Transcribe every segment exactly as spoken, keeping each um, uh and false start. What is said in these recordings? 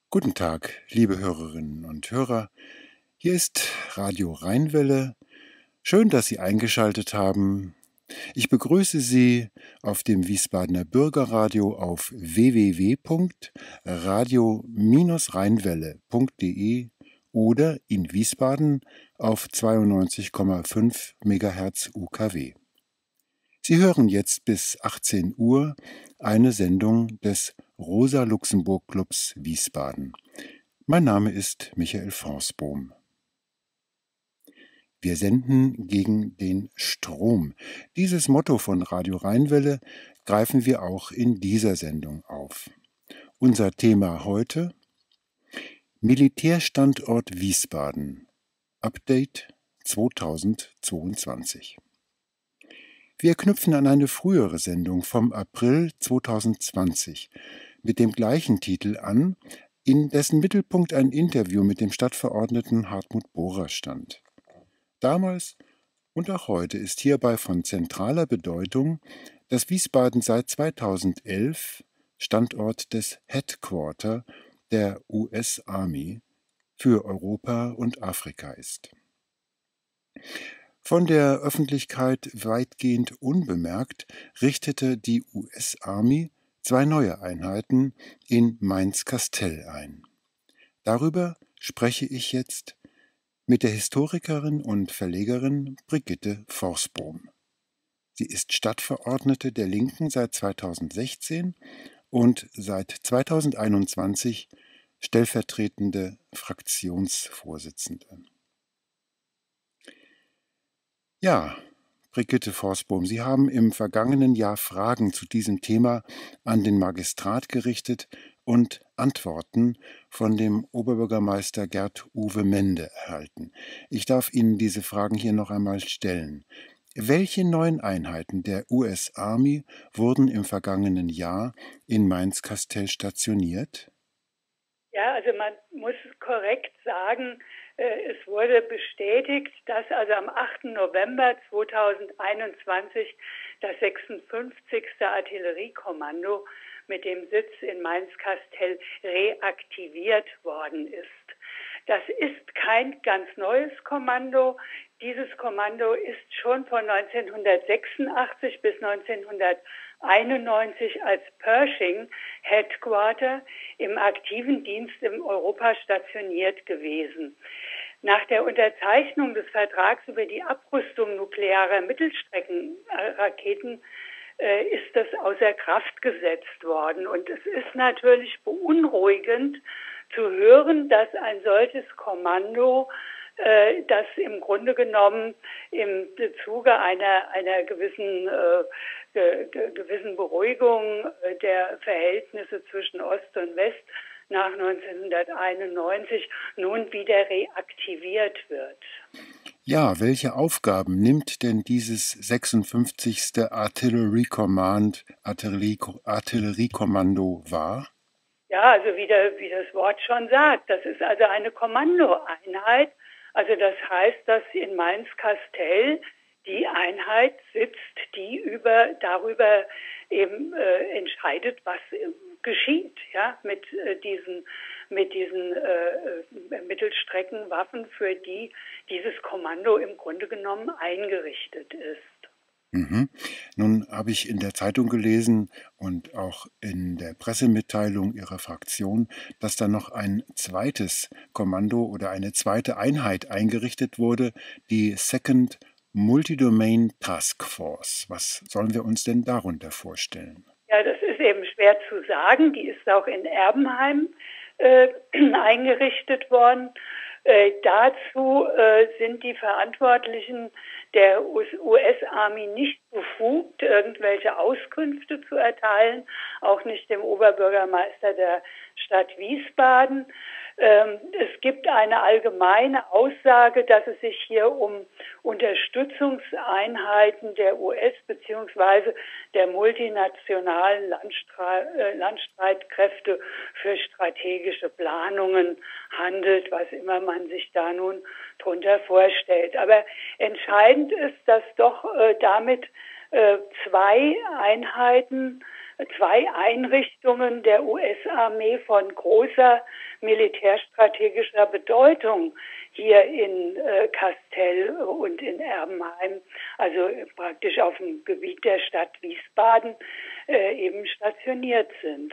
Guten Tag, liebe Hörerinnen und Hörer. Hier ist Radio Rheinwelle. Schön, dass Sie eingeschaltet haben. Ich begrüße Sie auf dem Wiesbadener Bürgerradio auf w w w punkt radio rheinwelle punkt de oder in Wiesbaden auf zweiundneunzig Komma fünf Megahertz U K W. Sie hören jetzt bis achtzehn Uhr eine Sendung des Rosa-Luxemburg-Clubs Wiesbaden. Mein Name ist Michael Forsbohm. Wir senden gegen den Strom. Dieses Motto von Radio Rheinwelle greifen wir auch in dieser Sendung auf. Unser Thema heute: Militärstandort Wiesbaden. Update zweitausendzweiundzwanzig. Wir knüpfen an eine frühere Sendung vom April zweitausendzwanzig mit dem gleichen Titel an, in dessen Mittelpunkt ein Interview mit dem Stadtverordneten Hartmut Bohrer stand. Damals und auch heute ist hierbei von zentraler Bedeutung, dass Wiesbaden seit zweitausendelf Standort des Headquarter der U S Army für Europa und Afrika ist. Von der Öffentlichkeit weitgehend unbemerkt richtete die U S Army zwei neue Einheiten in Mainz-Kastell ein. Darüber spreche ich jetzt mit der Historikerin und Verlegerin Brigitte Forsbohm. Sie ist Stadtverordnete der Linken seit zweitausendsechzehn und seit zweitausendeinundzwanzig stellvertretende Fraktionsvorsitzende. Ja, Brigitte Forsbohm, Sie haben im vergangenen Jahr Fragen zu diesem Thema an den Magistrat gerichtet und Antworten von dem Oberbürgermeister Gerd-Uwe Mende erhalten. Ich darf Ihnen diese Fragen hier noch einmal stellen. Welche neuen Einheiten der U S Army wurden im vergangenen Jahr in Mainz-Kastell stationiert? Ja, also man muss korrekt sagen, es wurde bestätigt, dass also am achten November zweitausendeinundzwanzig das sechsundfünfzigste Artilleriekommando mit dem Sitz in Mainz-Kastell reaktiviert worden ist. Das ist kein ganz neues Kommando. Dieses Kommando ist schon von neunzehnhundertsechsundachtzig bis neunzehnhunderteinundneunzig als Pershing Headquarter im aktiven Dienst in Europa stationiert gewesen. Nach der Unterzeichnung des Vertrags über die Abrüstung nuklearer Mittelstreckenraketen äh, ist das außer Kraft gesetzt worden. Und es ist natürlich beunruhigend zu hören, dass ein solches Kommando, äh, das im Grunde genommen im Zuge einer, einer gewissen, äh, ge, ge, gewissen Beruhigung der Verhältnisse zwischen Ost und West nach neunzehnhunderteinundneunzig nun wieder reaktiviert wird. Ja, welche Aufgaben nimmt denn dieses sechsundfünfzigste Artillery Command, Artillerie, Artilleriekommando wahr? Ja, also wie, der, wie das Wort schon sagt, das ist also eine Kommandoeinheit. Also das heißt, dass in Mainz-Kastell die Einheit sitzt, die über darüber eben äh, entscheidet, was äh, geschieht, ja, mit äh, diesen mit diesen äh, Mittelstreckenwaffen, für die dieses Kommando im Grunde genommen eingerichtet ist. Mhm. Nun habe ich in der Zeitung gelesen und auch in der Pressemitteilung Ihrer Fraktion, dass da noch ein zweites Kommando oder eine zweite Einheit eingerichtet wurde, die Second Multidomain Task Force. Was sollen wir uns denn darunter vorstellen? Ja, das ist eben schwer zu sagen. Die ist auch in Erbenheim äh, eingerichtet worden. Äh, dazu äh, sind die Verantwortlichen der U S-Army nicht befugt, irgendwelche Auskünfte zu erteilen, auch nicht dem Oberbürgermeister der Stadt Wiesbaden. Ähm, es gibt eine allgemeine Aussage, dass es sich hier um Unterstützungseinheiten der U S bzw. der multinationalen Landstre- äh, Landstreitkräfte für strategische Planungen handelt, was immer man sich da nun drunter vorstellt. Aber entscheidend ist, dass doch äh, damit äh, zwei Einheiten zwei Einrichtungen der U S-Armee von großer militärstrategischer Bedeutung hier in äh, Kastel und in Erbenheim, also praktisch auf dem Gebiet der Stadt Wiesbaden, äh, eben stationiert sind.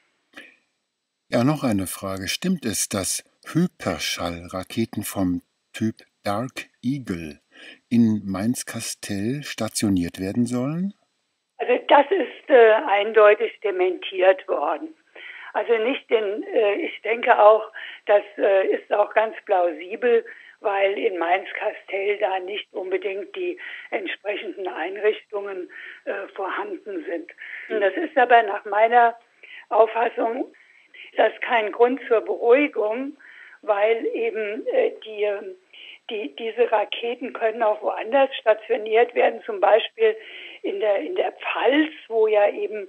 Ja, noch eine Frage. Stimmt es, dass Hyperschallraketen vom Typ Dark Eagle in Mainz-Kastel stationiert werden sollen? Also das ist äh, eindeutig dementiert worden. Also nicht in, äh, ich denke auch, das äh, ist auch ganz plausibel, weil in Mainz-Kastel da nicht unbedingt die entsprechenden Einrichtungen äh, vorhanden sind. Das ist aber nach meiner Auffassung das ist kein Grund zur Beruhigung, weil eben äh, die, die, diese Raketen können auch woanders stationiert werden, zum Beispiel in der, in der Pfalz, wo ja eben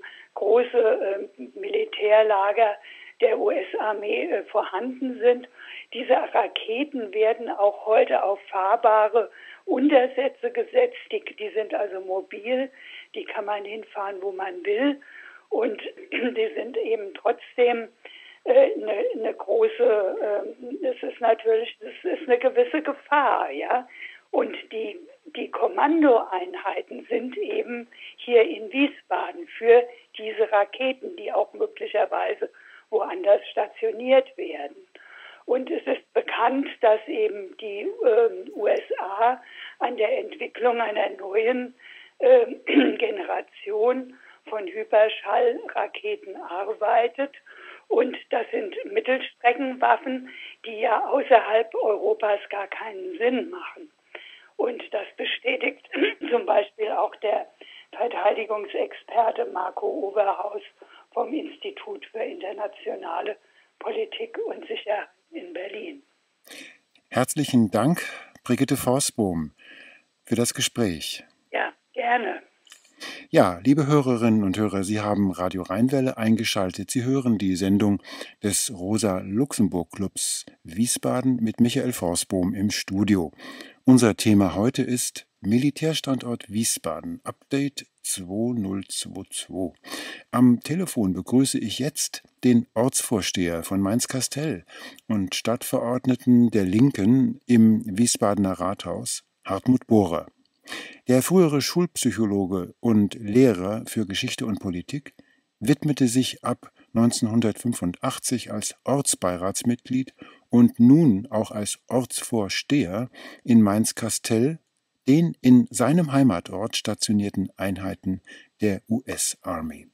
große äh, Militärlager der U S-Armee äh, vorhanden sind. Diese Raketen werden auch heute auf fahrbare Untersätze gesetzt, die, die sind also mobil, die kann man hinfahren, wo man will. Und die sind eben trotzdem äh, eine, eine große, äh, es ist natürlich, es ist eine gewisse Gefahr, ja. Und die, die Kommandoeinheiten sind eben hier in Wiesbaden für diese Raketen, die auch möglicherweise woanders stationiert werden. Und es ist bekannt, dass eben die äh, U S A an der Entwicklung einer neuen äh, Generation von Hyperschallraketen arbeitet. Und das sind Mittelstreckenwaffen, die ja außerhalb Europas gar keinen Sinn machen. Und das bestätigt zum Beispiel auch der Verteidigungsexperte Marco Oberhaus vom Institut für internationale Politik und Sicherheit in Berlin. Herzlichen Dank, Brigitte Forsbohm, für das Gespräch. Ja, gerne. Ja, liebe Hörerinnen und Hörer, Sie haben Radio Rheinwelle eingeschaltet. Sie hören die Sendung des Rosa-Luxemburg-Clubs Wiesbaden mit Michael Forsbohm im Studio. Unser Thema heute ist Militärstandort Wiesbaden, Update zweitausendzweiundzwanzig. Am Telefon begrüße ich jetzt den Ortsvorsteher von Mainz-Kastel und Stadtverordneten der Linken im Wiesbadener Rathaus, Hartmut Bohrer. Der frühere Schulpsychologe und Lehrer für Geschichte und Politik widmete sich ab neunzehnhundertfünfundachtzig als Ortsbeiratsmitglied und nun auch als Ortsvorsteher in Mainz-Kastel den in seinem Heimatort stationierten Einheiten der U S-Armee.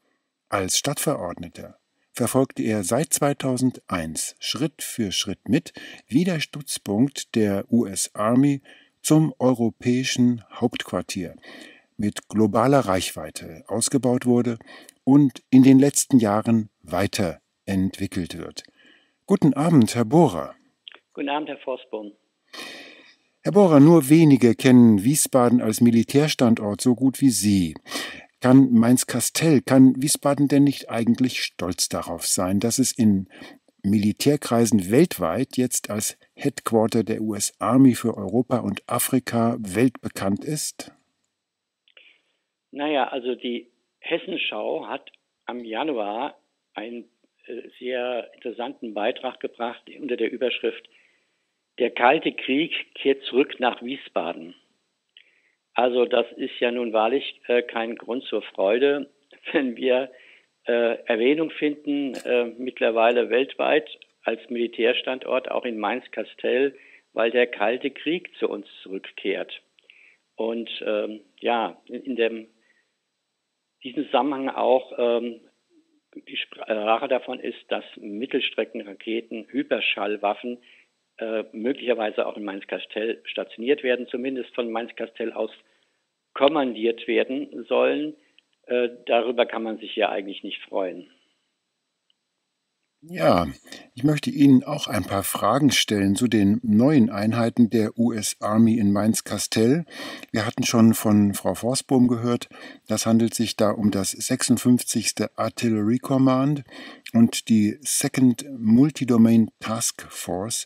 Als Stadtverordneter verfolgte er seit zweitausendeins Schritt für Schritt mit, wie der Stützpunkt der U S-Armee zum europäischen Hauptquartier mit globaler Reichweite ausgebaut wurde und in den letzten Jahren weiterentwickelt wird. Guten Abend, Herr Bohrer. Guten Abend, Herr Forsbohm. Herr Bohrer, nur wenige kennen Wiesbaden als Militärstandort so gut wie Sie. Kann Mainz-Kastel, kann Wiesbaden denn nicht eigentlich stolz darauf sein, dass es in Militärkreisen weltweit jetzt als Headquarter der U S-Armee für Europa und Afrika weltbekannt ist? Naja, also die Hessenschau hat am Januar einen äh, sehr interessanten Beitrag gebracht unter der Überschrift Der Kalte Krieg kehrt zurück nach Wiesbaden. Also das ist ja nun wahrlich äh, kein Grund zur Freude, wenn wir Äh, Erwähnung finden, äh, mittlerweile weltweit als Militärstandort, auch in Mainz-Kastel, weil der Kalte Krieg zu uns zurückkehrt. Und ähm, ja, in, in dem, diesem Zusammenhang auch ähm, die Sprache davon ist, dass Mittelstreckenraketen, Hyperschallwaffen äh, möglicherweise auch in Mainz-Kastel stationiert werden, zumindest von Mainz-Kastel aus kommandiert werden sollen. Äh, darüber kann man sich ja eigentlich nicht freuen. Ja, ich möchte Ihnen auch ein paar Fragen stellen zu den neuen Einheiten der U S-Armee in Mainz-Kastel. Wir hatten schon von Frau Forsbohm gehört, das handelt sich da um das sechsundfünfzigste Artillery Command und die Second Multidomain Task Force.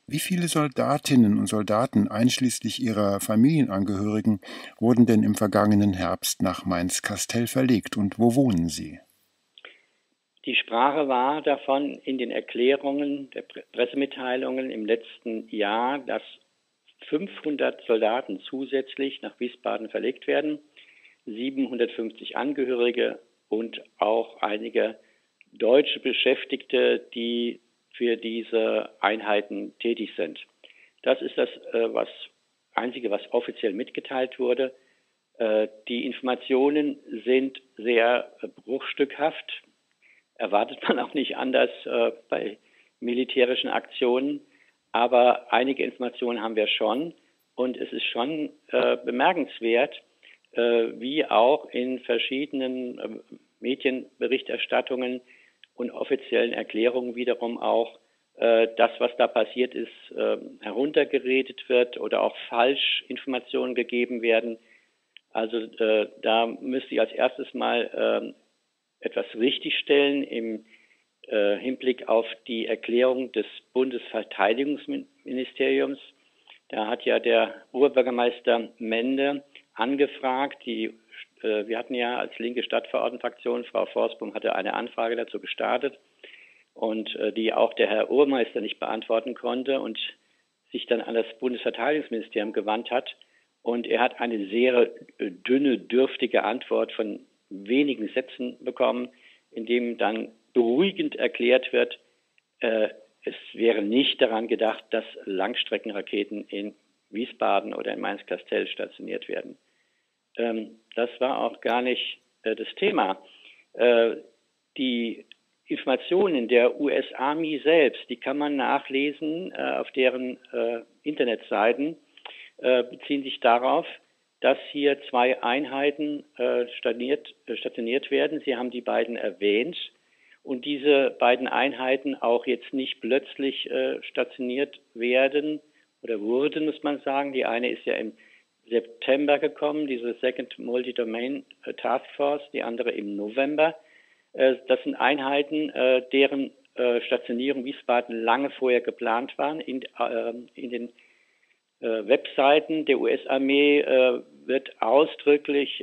Wie viele Soldatinnen und Soldaten, einschließlich ihrer Familienangehörigen, wurden denn im vergangenen Herbst nach Mainz-Kastell verlegt und wo wohnen sie? Die Sprache war davon in den Erklärungen der Pressemitteilungen im letzten Jahr, dass fünfhundert Soldaten zusätzlich nach Wiesbaden verlegt werden, siebenhundertfünfzig Angehörige und auch einige deutsche Beschäftigte, die für diese Einheiten tätig sind. Das ist das äh, was, Einzige, was offiziell mitgeteilt wurde. Äh, die Informationen sind sehr äh, bruchstückhaft. Erwartet man auch nicht anders äh, bei militärischen Aktionen. Aber einige Informationen haben wir schon. Und es ist schon äh, bemerkenswert, äh, wie auch in verschiedenen äh, Medienberichterstattungen und offiziellen Erklärungen wiederum auch äh, das, was da passiert ist, äh, heruntergeredet wird oder auch Falschinformationen gegeben werden. Also äh, da müsste ich als erstes mal äh, etwas richtigstellen im äh, Hinblick auf die Erklärung des Bundesverteidigungsministeriums. Da hat ja der Oberbürgermeister Mende angefragt, die wir hatten ja als linke Stadtverordnetenfraktion, Frau Forsblum hatte eine Anfrage dazu gestartet und die auch der Herr Obermeister nicht beantworten konnte und sich dann an das Bundesverteidigungsministerium gewandt hat. Und er hat eine sehr dünne, dürftige Antwort von wenigen Sätzen bekommen, in dem dann beruhigend erklärt wird, äh, es wäre nicht daran gedacht, dass Langstreckenraketen in Wiesbaden oder in Mainz-Kastell stationiert werden. Das war auch gar nicht äh, das Thema. Äh, die Informationen der U S Army selbst, die kann man nachlesen äh, auf deren äh, Internetseiten, äh, beziehen sich darauf, dass hier zwei Einheiten äh, stationiert, äh, stationiert werden. Sie haben die beiden erwähnt und diese beiden Einheiten auch jetzt nicht plötzlich äh, stationiert werden oder wurden, muss man sagen. Die eine ist ja im September gekommen, diese Second Multi-Domain Task Force, die andere im November. Das sind Einheiten, deren Stationierung Wiesbaden lange vorher geplant waren. In, in den Webseiten der U S-Armee wird ausdrücklich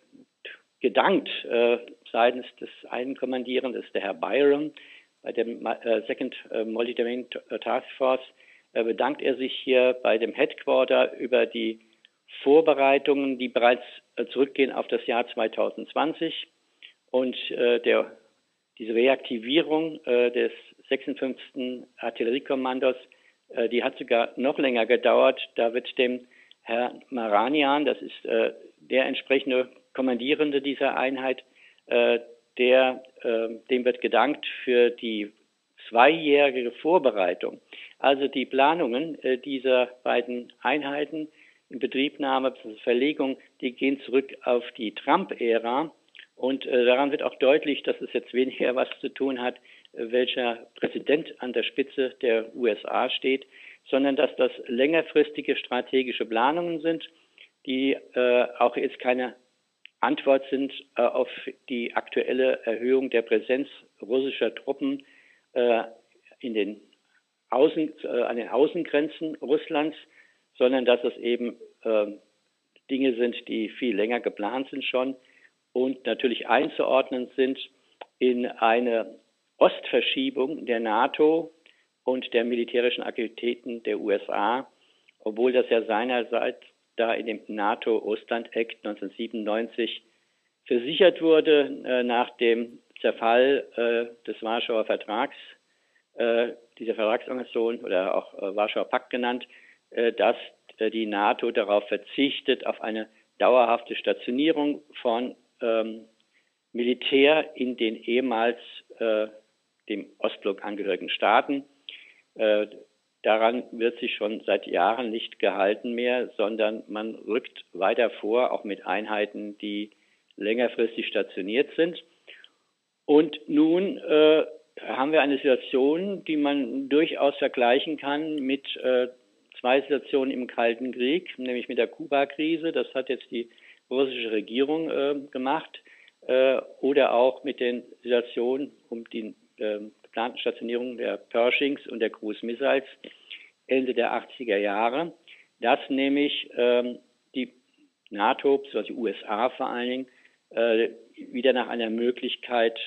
gedankt seitens des einen Kommandierenden, das ist der Herr Byron, bei dem Second Multi-Domain Task Force, bedankt er sich hier bei dem Headquarter über die Vorbereitungen, die bereits äh, zurückgehen auf das Jahr zwanzig zwanzig und äh, der, diese Reaktivierung äh, des sechsundfünfzigsten Artilleriekommandos, äh, die hat sogar noch länger gedauert. Da wird dem Herr Maranian, das ist äh, der entsprechende Kommandierende dieser Einheit, äh, der, äh, dem wird gedankt für die zweijährige Vorbereitung. Also die Planungen äh, dieser beiden Einheiten in Betriebnahme, Verlegung, die gehen zurück auf die Trump-Ära. Und äh, daran wird auch deutlich, dass es jetzt weniger was zu tun hat, äh, welcher Präsident an der Spitze der U S A steht, sondern dass das längerfristige strategische Planungen sind, die äh, auch jetzt keine Antwort sind äh, auf die aktuelle Erhöhung der Präsenz russischer Truppen äh, in den Außen, äh, an den Außengrenzen Russlands, sondern dass es eben äh, Dinge sind, die viel länger geplant sind schon und natürlich einzuordnen sind in eine Ostverschiebung der NATO und der militärischen Aktivitäten der U S A, obwohl das ja seinerseits da in dem NATO-Ostland-Act neunzehnhundertsiebenundneunzig versichert wurde, äh, nach dem Zerfall äh, des Warschauer Vertrags, äh, dieser Vertragsorganisation oder auch äh, Warschauer Pakt genannt, dass die NATO darauf verzichtet, auf eine dauerhafte Stationierung von ähm, Militär in den ehemals äh, dem Ostblock angehörigen Staaten. Äh, daran wird sich schon seit Jahren nicht gehalten mehr, sondern man rückt weiter vor, auch mit Einheiten, die längerfristig stationiert sind. Und nun äh, haben wir eine Situation, die man durchaus vergleichen kann mit äh, zwei Situationen im Kalten Krieg, nämlich mit der Kuba-Krise, das hat jetzt die russische Regierung äh, gemacht, äh, oder auch mit den Situationen um die äh, geplanten Stationierungen der Pershings und der Cruise Missiles Ende der achtziger Jahre, dass nämlich ähm, die NATO, also die U S A vor allen Dingen, äh, wieder nach einer Möglichkeit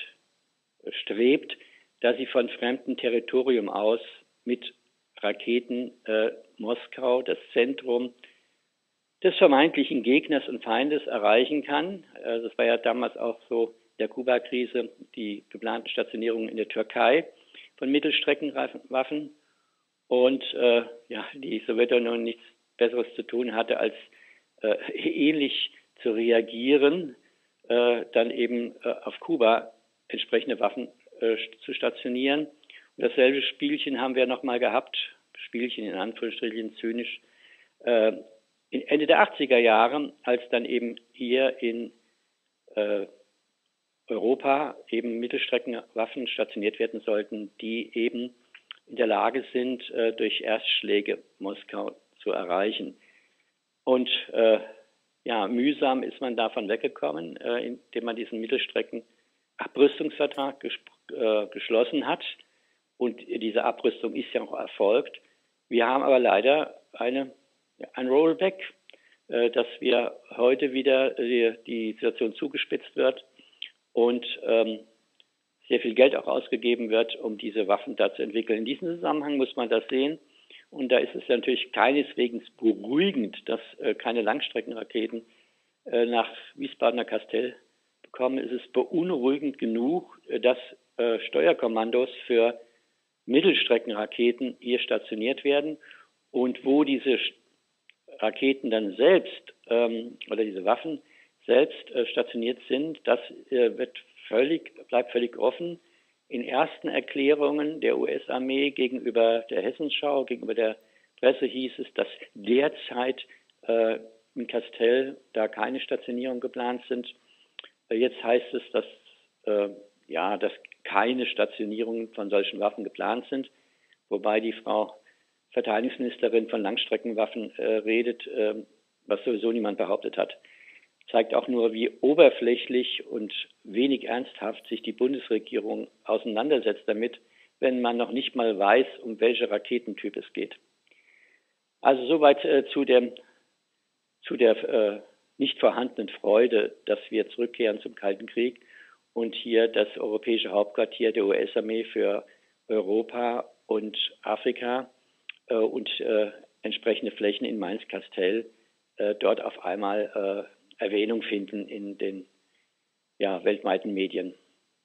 strebt, dass sie von fremdem Territorium aus mit Raketen äh, Moskau, das Zentrum des vermeintlichen Gegners und Feindes, erreichen kann. Äh, das war ja damals auch so in der Kuba-Krise, die geplanten Stationierungen in der Türkei von Mittelstreckenwaffen. Und äh, ja, die Sowjetunion nichts Besseres zu tun hatte, als äh, ähnlich zu reagieren, äh, dann eben äh, auf Kuba entsprechende Waffen äh, zu stationieren. Und dasselbe Spielchen haben wir nochmal gehabt, Spielchen in Anführungsstrichen zynisch, äh, Ende der achtziger Jahre, als dann eben hier in äh, Europa eben Mittelstreckenwaffen stationiert werden sollten, die eben in der Lage sind, äh, durch Erstschläge Moskau zu erreichen. Und äh, ja, mühsam ist man davon weggekommen, äh, indem man diesen Mittelstrecken-Abrüstungsvertrag ges äh, geschlossen hat. Und diese Abrüstung ist ja auch erfolgt. Wir haben aber leider eine, ein Rollback, äh, dass wir heute wieder die, die Situation zugespitzt wird und ähm, sehr viel Geld auch ausgegeben wird, um diese Waffen da zu entwickeln. In diesem Zusammenhang muss man das sehen. Und da ist es natürlich keineswegs beruhigend, dass äh, keine Langstreckenraketen äh, nach Wiesbadener Kastell bekommen. Es ist beunruhigend genug, äh, dass äh, Steuerkommandos für Mittelstreckenraketen hier stationiert werden. Und wo diese Raketen dann selbst ähm, oder diese Waffen selbst äh, stationiert sind, das äh, wird völlig, bleibt völlig offen. In ersten Erklärungen der U S-Armee gegenüber der Hessenschau, gegenüber der Presse hieß es, dass derzeit äh, in Kastell da keine Stationierung geplant sind. Äh, jetzt heißt es, dass, äh, ja, dass keine Stationierungen von solchen Waffen geplant sind, wobei die Frau Verteidigungsministerin von Langstreckenwaffen äh, redet, äh, was sowieso niemand behauptet hat. Zeigt auch nur, wie oberflächlich und wenig ernsthaft sich die Bundesregierung auseinandersetzt damit, wenn man noch nicht mal weiß, um welche Raketentyp es geht. Also soweit äh, zu der, zu der äh, nicht vorhandenen Freude, dass wir zurückkehren zum Kalten Krieg und hier das europäische Hauptquartier der U S-Armee für Europa und Afrika äh, und äh, entsprechende Flächen in Mainz-Kastell äh, dort auf einmal äh, Erwähnung finden in den ja, weltweiten Medien.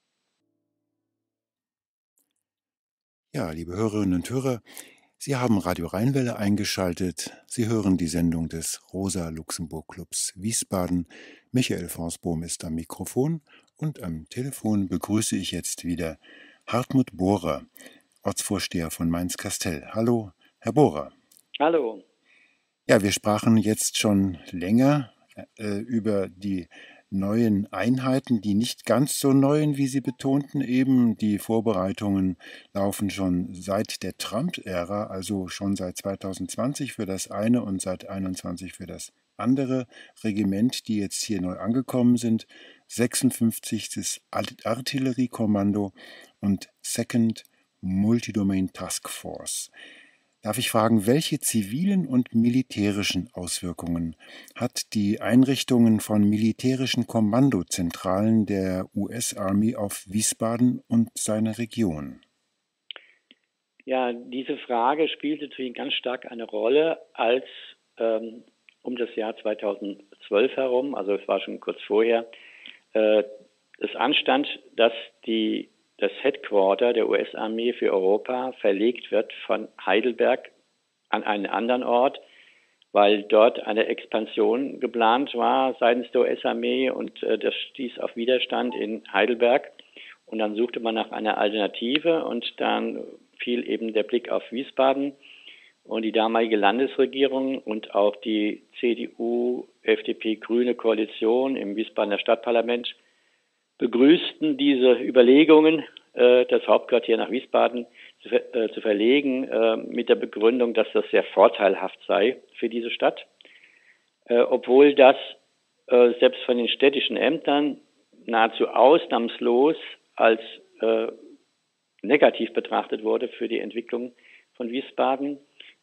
Ja, liebe Hörerinnen und Hörer, Sie haben Radio Rheinwelle eingeschaltet. Sie hören die Sendung des Rosa-Luxemburg-Clubs Wiesbaden. Michael Forsbohm ist am Mikrofon und am Telefon begrüße ich jetzt wieder Hartmut Bohrer, Ortsvorsteher von Mainz-Kastell. Hallo, Herr Bohrer. Hallo. Ja, wir sprachen jetzt schon länger äh, über die neuen Einheiten, die nicht ganz so neuen, wie Sie betonten eben. Die Vorbereitungen laufen schon seit der Trump-Ära, also schon seit zweitausendzwanzig für das eine und seit einundzwanzig für das andere Regiment, die jetzt hier neu angekommen sind. sechsundfünfzigstes Artilleriekommando und Second Multidomain Task Force. Darf ich fragen, welche zivilen und militärischen Auswirkungen hat die Einrichtungen von militärischen Kommandozentralen der U S-Army auf Wiesbaden und seine Region? Ja, diese Frage spielt natürlich ganz stark eine Rolle, als ähm, um das Jahr zweitausendzwölf herum, also es war schon kurz vorher, äh, es anstand, dass die das Headquarter der U S-Armee für Europa verlegt wird von Heidelberg an einen anderen Ort, weil dort eine Expansion geplant war seitens der U S-Armee und äh, das stieß auf Widerstand in Heidelberg. Und dann suchte man nach einer Alternative und dann fiel eben der Blick auf Wiesbaden und die damalige Landesregierung und auch die C D U, F D P, Grüne Koalition im Wiesbadener Stadtparlament begrüßten diese Überlegungen, äh, das Hauptquartier nach Wiesbaden zu, äh, zu verlegen, äh, mit der Begründung, dass das sehr vorteilhaft sei für diese Stadt, äh, obwohl das äh, selbst von den städtischen Ämtern nahezu ausnahmslos als äh, negativ betrachtet wurde für die Entwicklung von Wiesbaden.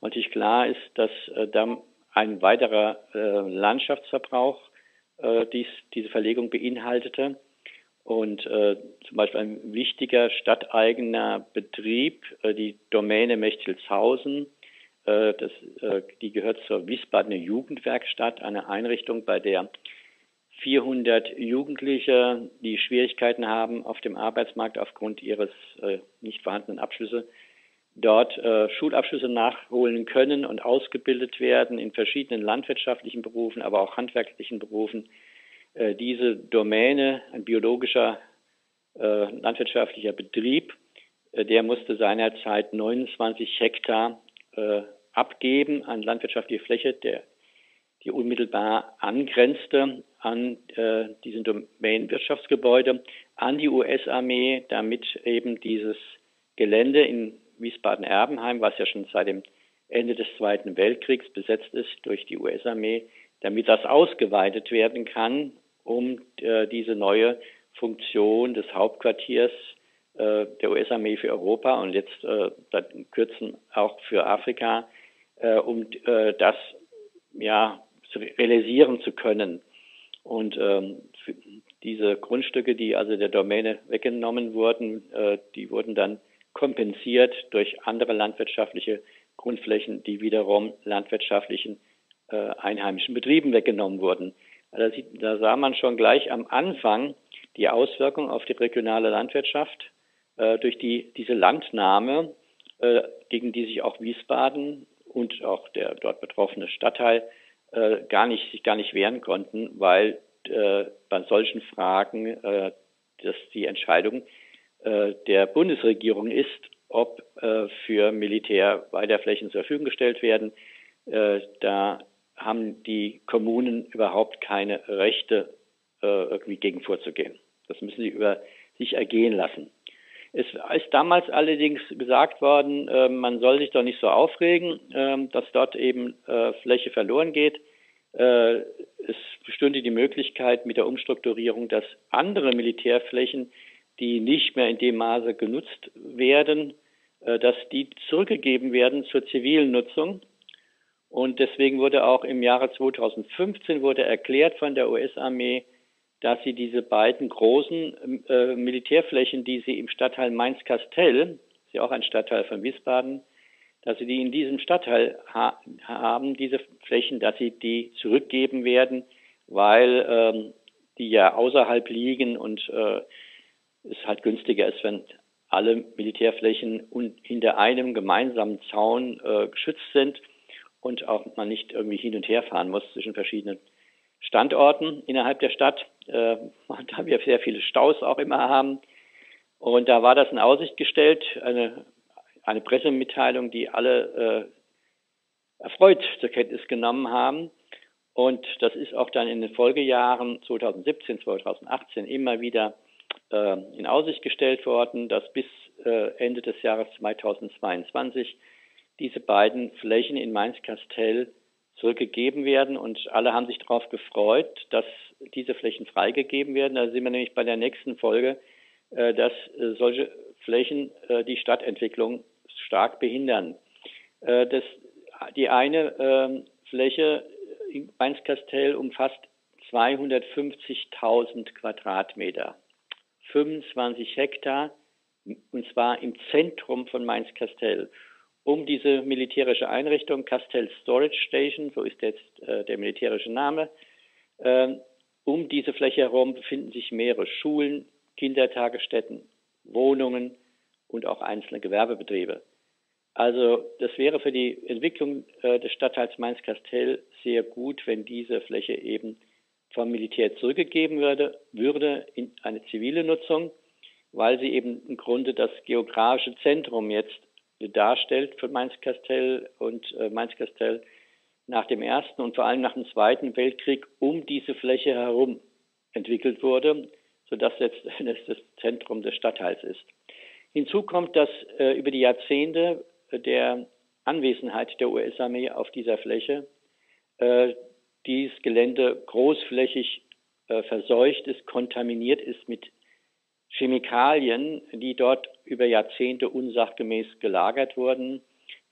natürlich klar ist, dass äh, dann ein weiterer äh, Landschaftsverbrauch äh, dies, diese Verlegung beinhaltete. Und äh, zum Beispiel ein wichtiger stadteigener Betrieb, äh, die Domäne Mechtildshausen, äh, das, äh, die gehört zur Wiesbadener Jugendwerkstatt, eine Einrichtung, bei der vierhundert Jugendliche, die Schwierigkeiten haben auf dem Arbeitsmarkt aufgrund ihres äh, nicht vorhandenen Abschlüsse, dort äh, Schulabschlüsse nachholen können und ausgebildet werden in verschiedenen landwirtschaftlichen Berufen, aber auch handwerklichen Berufen. Äh, diese Domäne, ein biologischer äh, landwirtschaftlicher Betrieb, äh, der musste seinerzeit neunundzwanzig Hektar äh, abgeben an landwirtschaftliche Fläche, der die unmittelbar angrenzte an äh, diesen Domänenwirtschaftsgebäude, an die U S-Armee, damit eben dieses Gelände in Wiesbaden-Erbenheim, was ja schon seit dem Ende des Zweiten Weltkriegs besetzt ist durch die U S-Armee, damit das ausgeweitet werden kann, um äh, diese neue Funktion des Hauptquartiers äh, der U S-Armee für Europa und jetzt äh, in Kürzen auch für Afrika, äh, um äh, das ja zu realisieren zu können. Und ähm, diese Grundstücke, die also der Domäne weggenommen wurden, äh, die wurden dann kompensiert durch andere landwirtschaftliche Grundflächen, die wiederum landwirtschaftlichen äh, einheimischen Betrieben weggenommen wurden. Also da sah man schon gleich am Anfang die Auswirkung auf die regionale Landwirtschaft äh, durch die diese Landnahme, äh, gegen die sich auch Wiesbaden und auch der dort betroffene Stadtteil äh, gar nicht sich gar nicht wehren konnten, weil äh, bei solchen Fragen äh, dass die Entscheidung äh, der Bundesregierung ist, ob äh, für Militär Weideflächen zur Verfügung gestellt werden. Äh, da haben die Kommunen überhaupt keine Rechte, äh, irgendwie gegen vorzugehen. Das müssen sie über sich ergehen lassen. Es ist damals allerdings gesagt worden, äh, man soll sich doch nicht so aufregen, äh, dass dort eben äh, Fläche verloren geht. Äh, es bestünde die Möglichkeit mit der Umstrukturierung, dass andere Militärflächen, die nicht mehr in dem Maße genutzt werden, äh, dass die zurückgegeben werden zur zivilen Nutzung. Und deswegen wurde auch im Jahre zweitausendfünfzehn wurde erklärt von der U S-Armee, dass sie diese beiden großen äh, Militärflächen, die sie im Stadtteil Mainz-Kastell, ist ja auch ein Stadtteil von Wiesbaden, dass sie die in diesem Stadtteil ha- haben, diese Flächen, dass sie die zurückgeben werden, weil ähm, die ja außerhalb liegen und äh, es halt günstiger ist, wenn alle Militärflächen un- hinter einem gemeinsamen Zaun äh, geschützt sind und auch man nicht irgendwie hin und her fahren muss zwischen verschiedenen Standorten innerhalb der Stadt, äh, da wir sehr viele Staus auch immer haben. Und da war das in Aussicht gestellt, eine, eine Pressemitteilung, die alle äh, erfreut zur Kenntnis genommen haben. Und das ist auch dann in den Folgejahren zweitausendsiebzehn, zweitausendachtzehn immer wieder äh, in Aussicht gestellt worden, dass bis äh, Ende des Jahres zweitausendzweiundzwanzig diese beiden Flächen in Mainz-Kastell zurückgegeben werden und alle haben sich darauf gefreut, dass diese Flächen freigegeben werden. Da sind wir nämlich bei der nächsten Folge, äh, dass äh, solche Flächen äh, die Stadtentwicklung stark behindern. Äh, das, die eine äh, Fläche in Mainz-Kastell umfasst zweihundertfünfzigtausend Quadratmeter, fünfundzwanzig Hektar, und zwar im Zentrum von Mainz-Kastell. Um diese militärische Einrichtung, Kastell Storage Station, so ist jetzt äh, der militärische Name, äh, um diese Fläche herum befinden sich mehrere Schulen, Kindertagesstätten, Wohnungen und auch einzelne Gewerbebetriebe. Also das wäre für die Entwicklung äh, des Stadtteils Mainz-Kastell sehr gut, wenn diese Fläche eben vom Militär zurückgegeben würde, würde in eine zivile Nutzung, weil sie eben im Grunde das geografische Zentrum jetzt darstellt für Mainz-Kastell und äh, Mainz-Kastell nach dem Ersten und vor allem nach dem Zweiten Weltkrieg um diese Fläche herum entwickelt wurde, sodass jetzt das, das Zentrum des Stadtteils ist. Hinzu kommt, dass äh, über die Jahrzehnte der Anwesenheit der U S-Armee auf dieser Fläche äh, dieses Gelände großflächig äh, verseucht ist, kontaminiert ist mit Chemikalien, die dort über Jahrzehnte unsachgemäß gelagert wurden.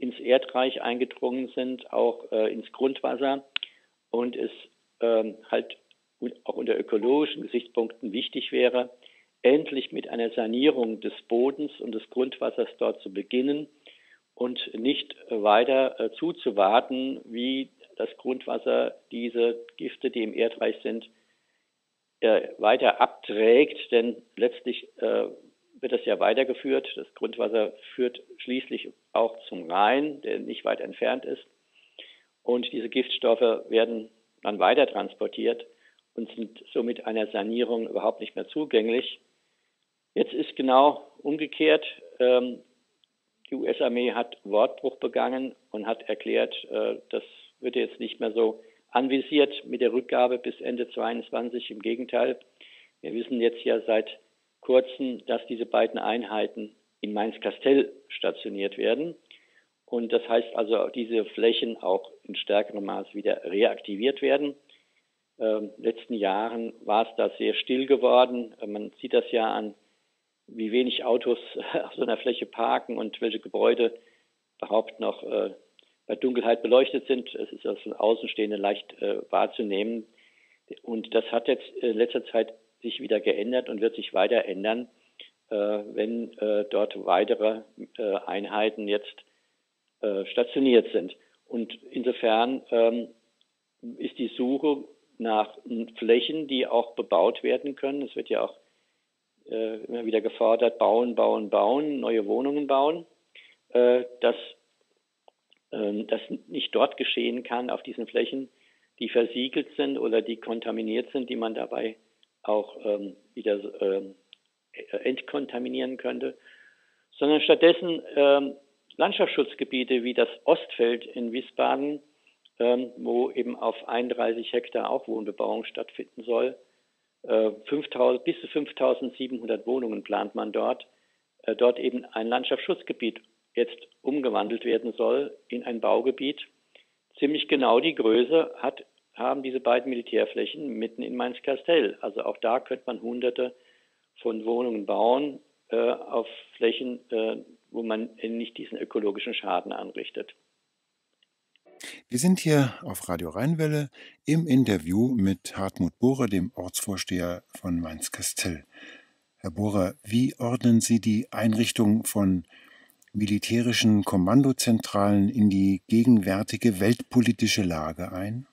ins Erdreich eingedrungen sind, auch äh, ins Grundwasser und es ähm, halt auch unter ökologischen Gesichtspunkten wichtig wäre, endlich mit einer Sanierung des Bodens und des Grundwassers dort zu beginnen und nicht weiter äh, zuzuwarten, wie das Grundwasser diese Gifte, die im Erdreich sind, äh, weiter abträgt, denn letztlich äh, wird das ja weitergeführt. Das Grundwasser führt schließlich auch zum Rhein, der nicht weit entfernt ist. Und diese Giftstoffe werden dann weiter transportiert und sind somit einer Sanierung überhaupt nicht mehr zugänglich. Jetzt ist genau umgekehrt. Ähm, die U S-Armee hat Wortbruch begangen und hat erklärt, äh, das wird jetzt nicht mehr so anvisiert mit der Rückgabe bis Ende zweiundzwanzig. Im Gegenteil, wir wissen jetzt ja seit kurzem, dass diese beiden Einheiten in Mainz-Kastell stationiert werden. Und das heißt also, diese Flächen auch in stärkerem Maß wieder reaktiviert werden. Ähm, in den letzten Jahren war es da sehr still geworden. Man sieht das ja an, wie wenig Autos auf so einer Fläche parken und welche Gebäude überhaupt noch äh, bei Dunkelheit beleuchtet sind. Es ist als Außenstehende leicht äh, wahrzunehmen. Und das hat jetzt in letzter Zeit sich wieder geändert und wird sich weiter ändern, äh, wenn äh, dort weitere äh, Einheiten jetzt äh, stationiert sind. Und insofern ähm, ist die Suche nach Flächen, die auch bebaut werden können. Es wird ja auch äh, immer wieder gefordert, bauen, bauen, bauen, neue Wohnungen bauen, äh, dass äh, das nicht dort geschehen kann auf diesen Flächen, die versiegelt sind oder die kontaminiert sind, die man dabei auch ähm, wieder ähm, entkontaminieren könnte, sondern stattdessen ähm, Landschaftsschutzgebiete wie das Ostfeld in Wiesbaden, ähm, wo eben auf einunddreißig Hektar auch Wohnbebauung stattfinden soll. Äh, fünftausend, bis zu fünftausendsiebenhundert Wohnungen plant man dort. Äh, dort eben ein Landschaftsschutzgebiet jetzt umgewandelt werden soll in ein Baugebiet. Ziemlich genau die Größe hat, haben diese beiden Militärflächen mitten in Mainz-Kastell. Also auch da könnte man hunderte von Wohnungen bauen äh, auf Flächen, äh, wo man nicht diesen ökologischen Schaden anrichtet. Wir sind hier auf Radio Rheinwelle im Interview mit Hartmut Bohrer, dem Ortsvorsteher von Mainz-Kastell. Herr Bohrer, wie ordnen Sie die Einrichtung von militärischen Kommandozentralen in die gegenwärtige weltpolitische Lage ein?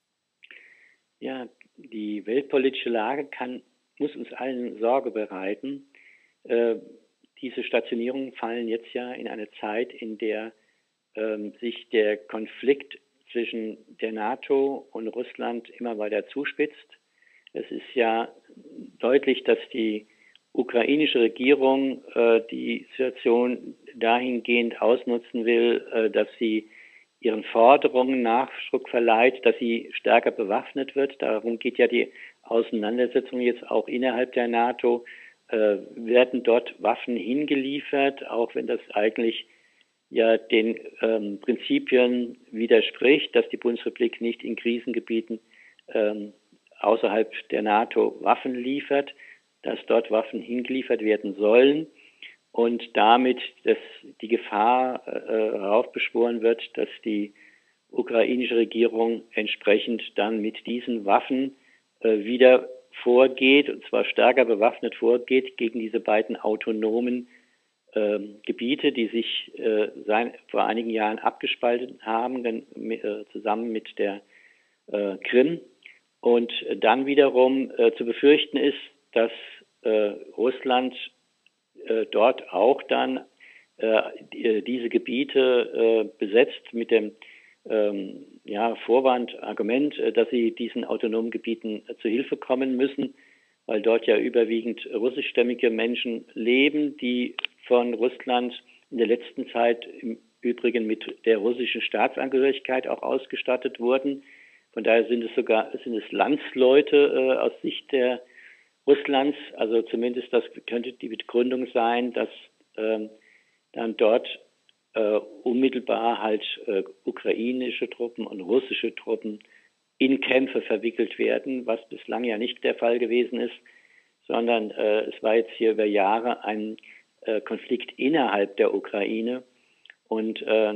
Ja, die weltpolitische Lage kann, muss uns allen Sorge bereiten. Äh, diese Stationierungen fallen jetzt ja in eine Zeit, in der ähm, sich der Konflikt zwischen der NATO und Russland immer weiter zuspitzt. Es ist ja deutlich, dass die ukrainische Regierung äh, die Situation dahingehend ausnutzen will, äh, dass sie ihren Forderungen Nachdruck verleiht, dass sie stärker bewaffnet wird. Darum geht ja die Auseinandersetzung jetzt auch innerhalb der NATO. Äh, werden dort Waffen hingeliefert, auch wenn das eigentlich ja den ähm, Prinzipien widerspricht, dass die Bundesrepublik nicht in Krisengebieten ähm, außerhalb der NATO Waffen liefert, dass dort Waffen hingeliefert werden sollen und damit dass die Gefahr äh, heraufbeschworen wird, dass die ukrainische Regierung entsprechend dann mit diesen Waffen äh, wieder vorgeht, und zwar stärker bewaffnet vorgeht gegen diese beiden autonomen äh, Gebiete, die sich äh, sein, vor einigen Jahren abgespalten haben, denn, äh, zusammen mit der äh, Krim. Und dann wiederum äh, zu befürchten ist, dass äh, Russland äh, dort auch dann äh, die, diese Gebiete äh, besetzt mit dem ähm, ja, Vorwand, Argument, äh, dass sie diesen autonomen Gebieten äh, zu Hilfe kommen müssen, weil dort ja überwiegend russischstämmige Menschen leben, die von Russland in der letzten Zeit im Übrigen mit der russischen Staatsangehörigkeit auch ausgestattet wurden. Von daher sind es sogar sind es Landsleute äh, aus Sicht der Russlands. Also zumindest das könnte die Begründung sein, dass ähm, dann dort äh, unmittelbar halt äh, ukrainische Truppen und russische Truppen in Kämpfe verwickelt werden, was bislang ja nicht der Fall gewesen ist, sondern äh, es war jetzt hier über Jahre ein äh, Konflikt innerhalb der Ukraine. Und äh,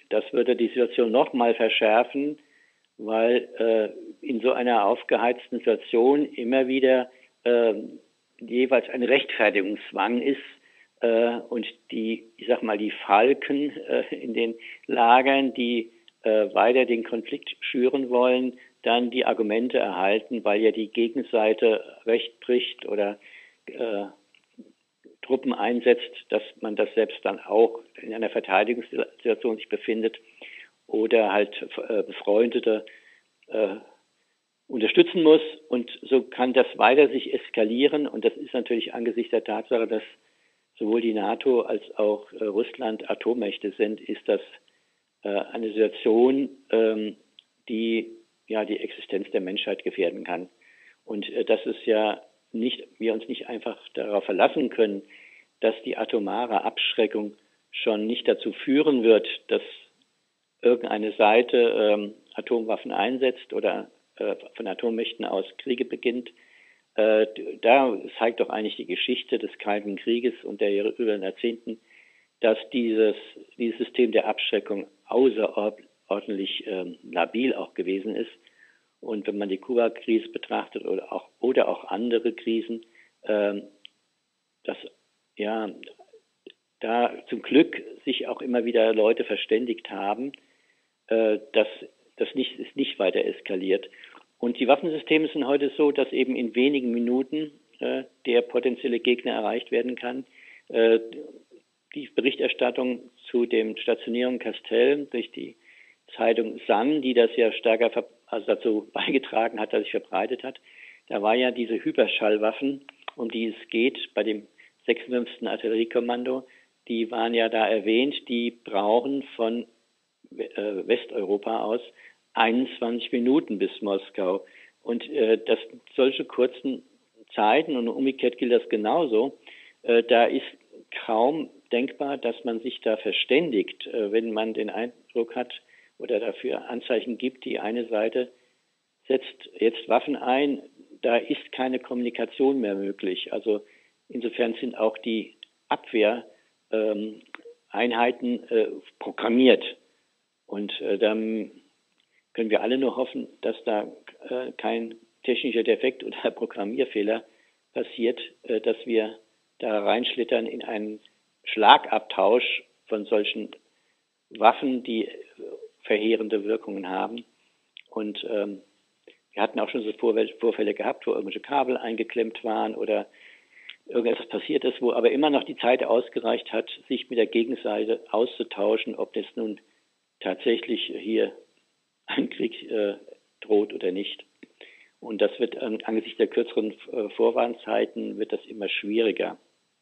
das würde die Situation noch mal verschärfen, weil äh, in so einer aufgeheizten Situation immer wieder äh, jeweils ein Rechtfertigungszwang ist äh, und die, ich sag mal, die Falken äh, in den Lagern, die äh, weiter den Konflikt schüren wollen, dann die Argumente erhalten, weil ja die Gegenseite Recht bricht oder äh, Truppen einsetzt, dass man das selbst dann auch in einer Verteidigungssituation sich befindet oder halt äh, Befreundete äh, unterstützen muss. Und so kann das weiter sich eskalieren. Und das ist natürlich angesichts der Tatsache, dass sowohl die NATO als auch äh, Russland Atommächte sind, ist das äh, eine Situation, ähm, die ja die Existenz der Menschheit gefährden kann. Und äh, das ist ja nicht, wir uns nicht einfach darauf verlassen können, dass die atomare Abschreckung schon nicht dazu führen wird, dass irgendeine Seite ähm, Atomwaffen einsetzt oder äh, von Atommächten aus Kriege beginnt. Äh, da zeigt doch eigentlich die Geschichte des Kalten Krieges und der über Jahrzehnten, dass dieses, dieses System der Abschreckung außerordentlich äh, labil auch gewesen ist. Und wenn man die Kuba-Krise betrachtet oder auch, oder auch andere Krisen, äh, dass ja da zum Glück sich auch immer wieder Leute verständigt haben, äh, dass das nicht, ist nicht weiter eskaliert. Und die Waffensysteme sind heute so, dass eben in wenigen Minuten äh, der potenzielle Gegner erreicht werden kann. Äh, die Berichterstattung zu dem stationären Kastell durch die Zeitung Sun, die das ja stärker ver- also dazu beigetragen hat, dass sich verbreitet hat, da war ja diese Hyperschallwaffen, um die es geht bei dem sechsundfünfzigsten Artilleriekommando, die waren ja da erwähnt, die brauchen von äh, Westeuropa aus einundzwanzig Minuten bis Moskau. Und äh, das solche kurzen Zeiten, und umgekehrt gilt das genauso, äh, da ist kaum denkbar, dass man sich da verständigt, äh, wenn man den Eindruck hat oder dafür Anzeichen gibt, die eine Seite setzt jetzt Waffen ein, da ist keine Kommunikation mehr möglich. Also insofern sind auch die Abwehreinheiten ähm, äh, programmiert. Und äh, dann können wir alle nur hoffen, dass da äh, kein technischer Defekt oder Programmierfehler passiert, äh, dass wir da reinschlittern in einen Schlagabtausch von solchen Waffen, die äh, verheerende Wirkungen haben. Und ähm, wir hatten auch schon so Vorfälle gehabt, wo irgendwelche Kabel eingeklemmt waren oder irgendetwas passiert ist, wo aber immer noch die Zeit ausgereicht hat, sich mit der Gegenseite auszutauschen, ob das nun tatsächlich hier ein Krieg äh, droht oder nicht. Und das wird äh, angesichts der kürzeren äh, Vorwarnzeiten wird das immer schwieriger.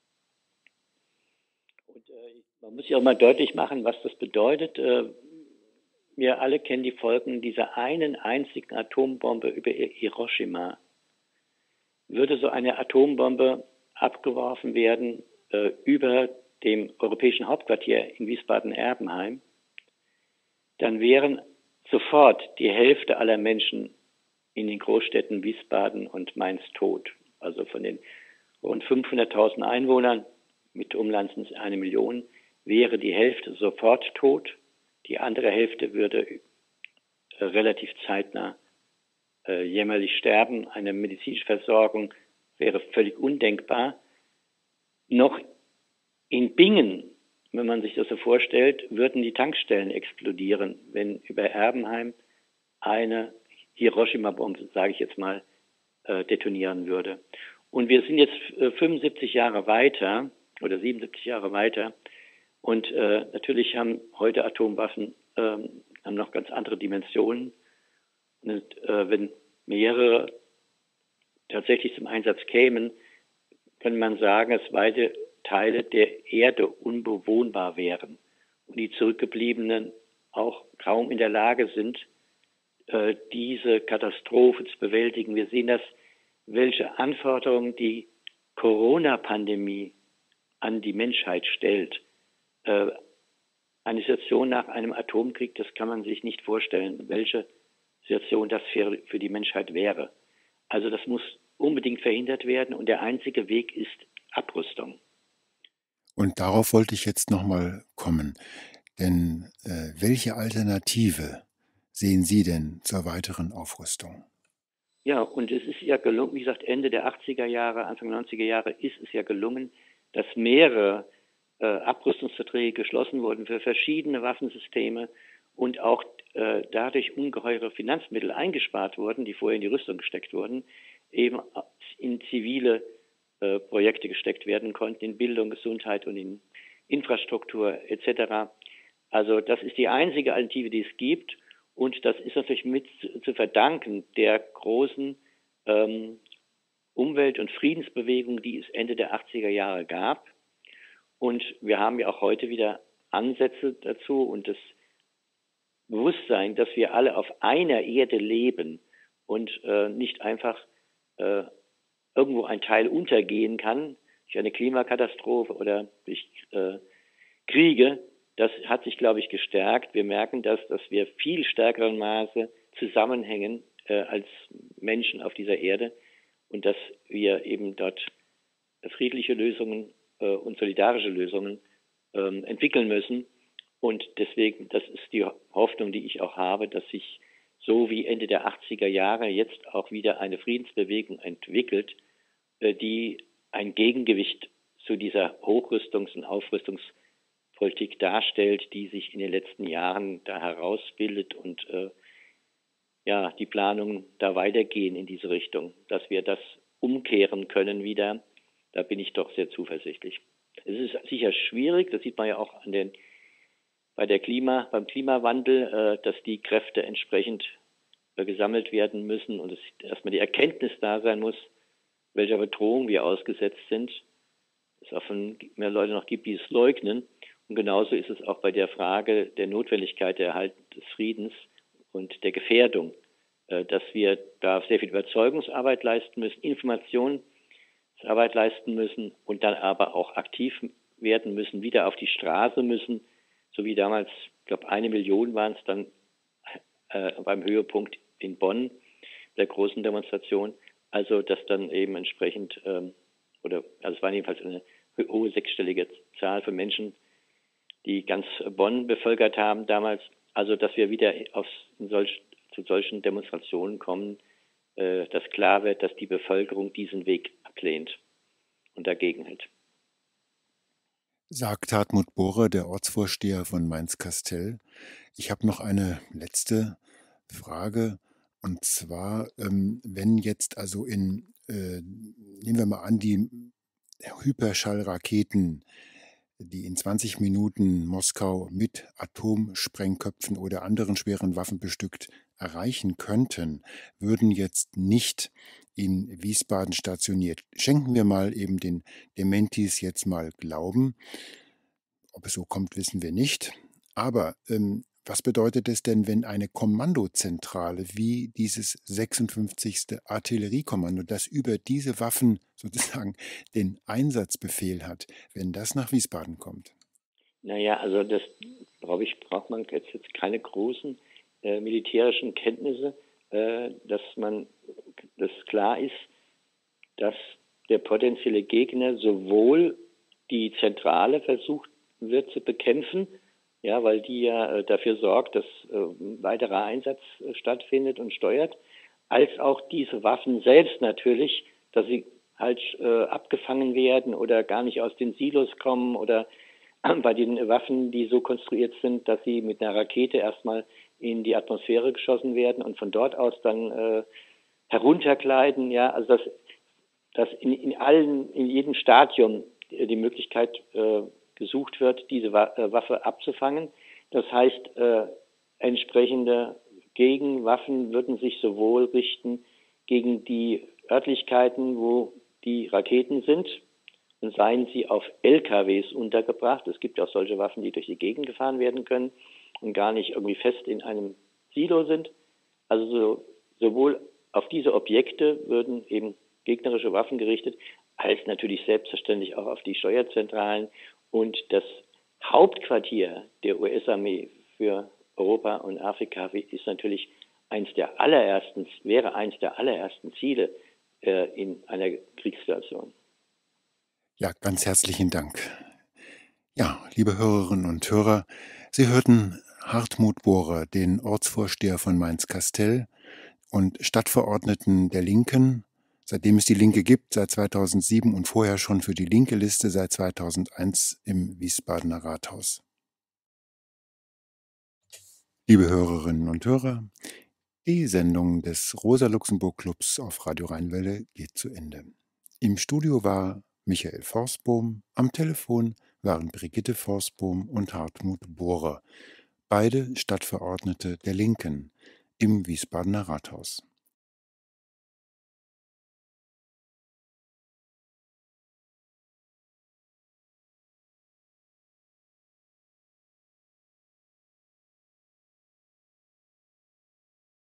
Und äh, man muss ja auch mal deutlich machen, was das bedeutet. Äh, wir alle kennen die Folgen dieser einen einzigen Atombombe über Hiroshima. Würde so eine Atombombe abgeworfen werden äh, über dem europäischen Hauptquartier in Wiesbaden-Erbenheim, dann wären sofort die Hälfte aller Menschen in den Großstädten Wiesbaden und Mainz tot. Also von den rund fünfhunderttausend Einwohnern mit umlandens eine Million wäre die Hälfte sofort tot. Die andere Hälfte würde äh, relativ zeitnah äh, jämmerlich sterben. Eine medizinische Versorgung wäre völlig undenkbar. Noch in Bingen, wenn man sich das so vorstellt, würden die Tankstellen explodieren, wenn über Erbenheim eine Hiroshima-Bombe, sage ich jetzt mal, äh, detonieren würde. Und wir sind jetzt äh, fünfundsiebzig Jahre weiter oder siebenundsiebzig Jahre weiter und äh, natürlich haben heute Atomwaffen äh, haben noch ganz andere Dimensionen. Und äh, wenn mehrere tatsächlich zum Einsatz kämen, kann man sagen, dass weite Teile der Erde unbewohnbar wären und die Zurückgebliebenen auch kaum in der Lage sind, äh, diese Katastrophe zu bewältigen. Wir sehen das, welche Anforderungen die Corona-Pandemie an die Menschheit stellt. Äh, eine Situation nach einem Atomkrieg, das kann man sich nicht vorstellen, welche Situation das für, für die Menschheit wäre. Also das muss unbedingt verhindert werden und der einzige Weg ist Abrüstung. Und darauf wollte ich jetzt nochmal kommen. Denn äh, welche Alternative sehen Sie denn zur weiteren Aufrüstung? Ja, und es ist ja gelungen, wie gesagt, Ende der achtziger Jahre, Anfang neunziger Jahre ist es ja gelungen, dass mehrere äh, Abrüstungsverträge geschlossen wurden für verschiedene Waffensysteme und auch äh, dadurch ungeheure Finanzmittel eingespart wurden, die vorher in die Rüstung gesteckt wurden, eben in zivile äh, Projekte gesteckt werden konnten, in Bildung, Gesundheit und in Infrastruktur et cetera. Also das ist die einzige Alternative, die es gibt. Und das ist natürlich mit zu verdanken der großen ähm, Umwelt- und Friedensbewegung, die es Ende der achtziger Jahre gab. Und wir haben ja auch heute wieder Ansätze dazu und das Bewusstsein, dass wir alle auf einer Erde leben und äh, nicht einfach äh, irgendwo ein Teil untergehen kann durch eine Klimakatastrophe oder durch äh, Kriege. Das hat sich, glaube ich, gestärkt. Wir merken das, dass wir viel stärkerem Maße zusammenhängen äh, als Menschen auf dieser Erde und dass wir eben dort friedliche Lösungen äh, und solidarische Lösungen ähm, entwickeln müssen. Und deswegen, das ist die Hoffnung, die ich auch habe, dass sich so wie Ende der achtziger Jahre jetzt auch wieder eine Friedensbewegung entwickelt, äh, die ein Gegengewicht zu dieser Hochrüstungs- und Aufrüstungspolitik Politik darstellt, die sich in den letzten Jahren da herausbildet und äh, ja, die Planungen da weitergehen in diese Richtung, dass wir das umkehren können wieder, da bin ich doch sehr zuversichtlich. Es ist sicher schwierig, das sieht man ja auch an den, bei der Klima, beim Klimawandel, äh, dass die Kräfte entsprechend äh, gesammelt werden müssen und es erstmal die Erkenntnis da sein muss, welcher Bedrohung wir ausgesetzt sind. Es auch von mehr Leute noch gibt, die es leugnen. Und genauso ist es auch bei der Frage der Notwendigkeit der Erhalt des Friedens und der Gefährdung, dass wir da sehr viel Überzeugungsarbeit leisten müssen, Informationsarbeit leisten müssen und dann aber auch aktiv werden müssen, wieder auf die Straße müssen, so wie damals, ich glaube, eine Million waren es dann äh, beim Höhepunkt in Bonn, der großen Demonstration. Also, dass dann eben entsprechend, ähm, oder also es war jedenfalls eine hohe sechsstellige Zahl von Menschen, die ganz Bonn bevölkert haben damals. Also, dass wir wieder auf solch, zu solchen Demonstrationen kommen, äh, dass klar wird, dass die Bevölkerung diesen Weg ablehnt und dagegen hält. Sagt Hartmut Bohrer, der Ortsvorsteher von Mainz-Kastell. Ich habe noch eine letzte Frage. Und zwar, ähm, wenn jetzt also in, äh, nehmen wir mal an, die Hyperschallraketen, die in zwanzig Minuten Moskau mit Atomsprengköpfen oder anderen schweren Waffen bestückt erreichen könnten, würden jetzt nicht in Wiesbaden stationiert. Schenken wir mal eben den Dementis jetzt mal Glauben. Ob es so kommt, wissen wir nicht. Aber ähm, was bedeutet es denn, wenn eine Kommandozentrale wie dieses sechsundfünfzigste Artilleriekommando, das über diese Waffen sozusagen den Einsatzbefehl hat, wenn das nach Wiesbaden kommt? Naja, also das, glaube ich, braucht man jetzt, jetzt keine großen äh, militärischen Kenntnisse, äh, dass man, dass klar ist, dass der potenzielle Gegner sowohl die Zentrale versucht wird zu bekämpfen, ja, weil die ja äh, dafür sorgt, dass äh, weiterer Einsatz äh, stattfindet und steuert, als auch diese Waffen selbst natürlich, dass sie halt äh, abgefangen werden oder gar nicht aus den Silos kommen oder äh, bei den Waffen, die so konstruiert sind, dass sie mit einer Rakete erstmal in die Atmosphäre geschossen werden und von dort aus dann äh, heruntergleiten, ja, also dass, dass in, in allen, in jedem Stadium die Möglichkeit äh, gesucht wird, diese Waffe abzufangen. Das heißt, äh, entsprechende Gegenwaffen würden sich sowohl richten gegen die Örtlichkeiten, wo die Raketen sind, und seien sie auf L K Ws untergebracht. Es gibt auch solche Waffen, die durch die Gegend gefahren werden können und gar nicht irgendwie fest in einem Silo sind. Also so, sowohl auf diese Objekte würden eben gegnerische Waffen gerichtet, als natürlich selbstverständlich auch auf die Steuerzentralen. Und das Hauptquartier der U S-Armee für Europa und Afrika ist natürlich eins der allerersten, wäre eins der allerersten Ziele äh, in einer Kriegssituation. Ja, ganz herzlichen Dank. Ja, liebe Hörerinnen und Hörer, Sie hörten Hartmut Bohrer, den Ortsvorsteher von Mainz-Kastell und Stadtverordneten der Linken, seitdem es die Linke gibt, seit zweitausendsieben und vorher schon für die linke Liste seit zweitausendeins im Wiesbadener Rathaus. Liebe Hörerinnen und Hörer, die Sendung des Rosa-Luxemburg-Clubs auf Radio Rheinwelle geht zu Ende. Im Studio war Michael Forsbohm, am Telefon waren Brigitte Forsbohm und Hartmut Bohrer, beide Stadtverordnete der Linken im Wiesbadener Rathaus.